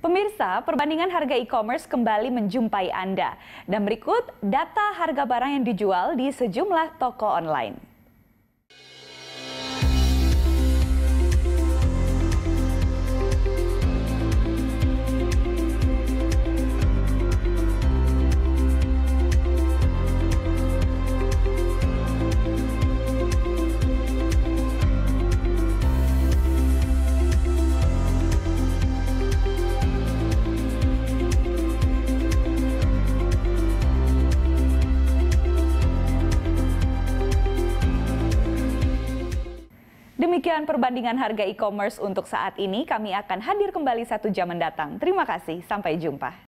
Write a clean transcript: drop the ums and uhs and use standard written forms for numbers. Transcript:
Pemirsa, perbandingan harga e-commerce kembali menjumpai Anda. Dan berikut data harga barang yang dijual di sejumlah toko online. Demikian perbandingan harga e-commerce untuk saat ini. Kami akan hadir kembali 1 jam mendatang. Terima kasih, sampai jumpa.